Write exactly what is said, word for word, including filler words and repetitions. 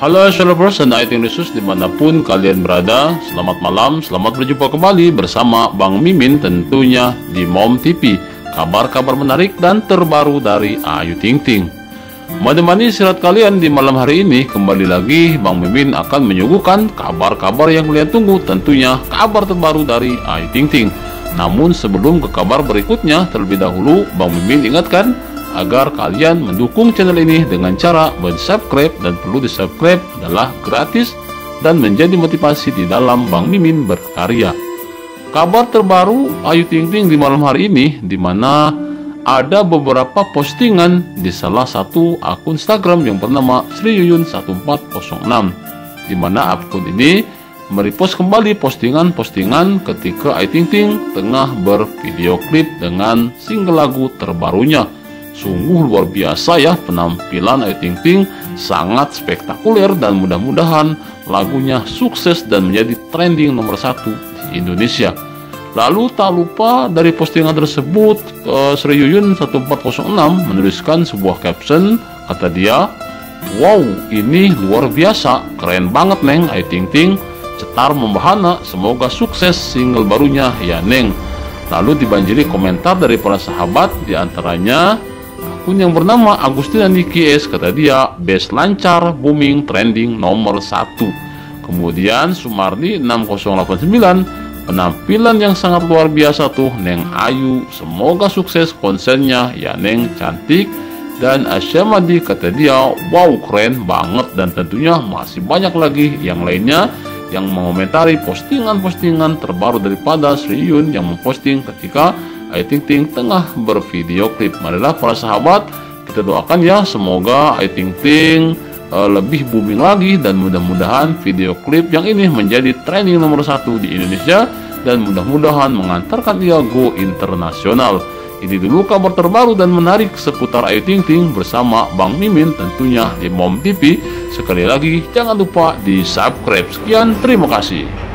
Halo Showlovers dan I T News dimanapun kalian berada. Selamat malam, selamat berjumpa kembali bersama Bang Mimin tentunya di Mom T V. Kabar-kabar menarik dan terbaru dari Ayu Ting Ting. Menemani istirahat kalian di malam hari ini, kembali lagi Bang Mimin akan menyuguhkan kabar-kabar yang kalian tunggu, tentunya kabar terbaru dari Ayu Ting Ting. Namun sebelum ke kabar berikutnya, terlebih dahulu Bang Mimin ingatkan agar kalian mendukung channel ini dengan cara subscribe, dan perlu di subscribe adalah gratis dan menjadi motivasi di dalam Bang Mimin berkarya. Kabar terbaru Ayu Ting Ting di malam hari ini, di mana ada beberapa postingan di salah satu akun Instagram yang bernama Sri Yuyun satu empat nol enam, di mana akun ini merepost kembali postingan-postingan ketika Ayu Ting Ting tengah bervideo klip dengan single lagu terbarunya. Sungguh luar biasa ya penampilan Ayu Ting Ting, sangat spektakuler, dan mudah-mudahan lagunya sukses dan menjadi trending nomor satu di Indonesia. Lalu tak lupa dari postingan tersebut, uh, Sri Yuyun satu empat nol enam menuliskan sebuah caption, kata dia, "Wow, ini luar biasa, keren banget Neng Ayu Ting Ting, cetar membahana, semoga sukses single barunya ya Neng." Lalu dibanjiri komentar dari para sahabat, diantaranya akun yang bernama Agustina Niki S, kata dia, "Best lancar, booming, trending nomor satu." Kemudian Sumardi enam nol delapan sembilan, "Penampilan yang sangat luar biasa tuh Neng Ayu, semoga sukses konsernya ya Neng, cantik." Dan Asyamadi, kata dia, "Wow, keren banget." Dan tentunya masih banyak lagi yang lainnya yang mengomentari postingan-postingan terbaru daripada Sri Yuyun yang memposting ketika Ayu Ting Ting tengah bervideo klip. Marilah para sahabat, kita doakan ya semoga Ayu Ting Ting uh, lebih booming lagi, dan mudah-mudahan video klip yang ini menjadi trending nomor satu di Indonesia, dan mudah-mudahan mengantarkan dia go internasional. Ini dulu kabar terbaru dan menarik seputar Ayu Ting Ting bersama Bang Mimin tentunya di Mom T V. Sekali lagi jangan lupa di subscribe. Sekian, terima kasih.